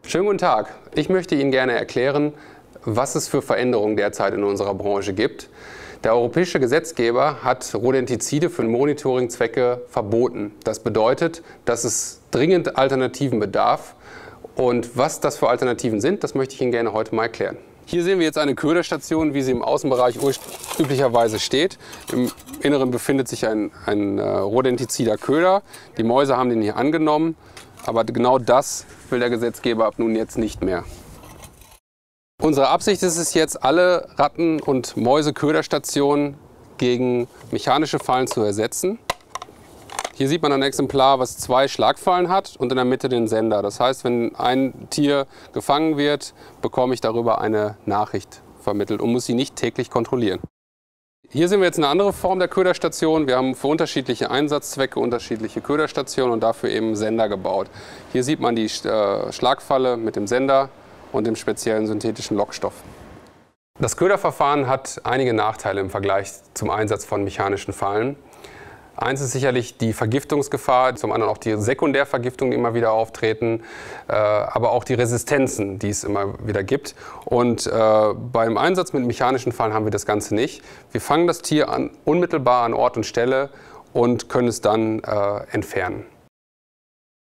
Schönen guten Tag. Ich möchte Ihnen gerne erklären, was es für Veränderungen derzeit in unserer Branche gibt. Der europäische Gesetzgeber hat Rodentizide für Monitoringzwecke verboten. Das bedeutet, dass es dringend Alternativen bedarf. Und was das für Alternativen sind, das möchte ich Ihnen gerne heute mal erklären. Hier sehen wir jetzt eine Köderstation, wie sie im Außenbereich üblicherweise steht. Im Inneren befindet sich ein rodentizider Köder. Die Mäuse haben den hier angenommen, aber genau das will der Gesetzgeber ab nun jetzt nicht mehr. Unsere Absicht ist es jetzt, alle Ratten- und Mäuse-Köderstationen gegen mechanische Fallen zu ersetzen. Hier sieht man ein Exemplar, was 2 Schlagfallen hat und in der Mitte den Sender. Das heißt, wenn ein Tier gefangen wird, bekomme ich darüber eine Nachricht vermittelt und muss sie nicht täglich kontrollieren. Hier sehen wir jetzt eine andere Form der Köderstation. Wir haben für unterschiedliche Einsatzzwecke unterschiedliche Köderstationen und dafür eben Sender gebaut. Hier sieht man die Schlagfalle mit dem Sender und dem speziellen synthetischen Lockstoff. Das Köderverfahren hat einige Nachteile im Vergleich zum Einsatz von mechanischen Fallen. Eins ist sicherlich die Vergiftungsgefahr, zum anderen auch die Sekundärvergiftungen, die immer wieder auftreten, aber auch die Resistenzen, die es immer wieder gibt. Und beim Einsatz mit mechanischen Fallen haben wir das Ganze nicht. Wir fangen das Tier unmittelbar an Ort und Stelle und können es dann entfernen.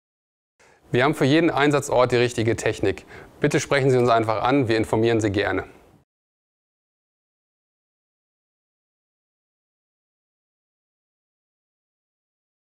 Wir haben für jeden Einsatzort die richtige Technik. Bitte sprechen Sie uns einfach an, wir informieren Sie gerne.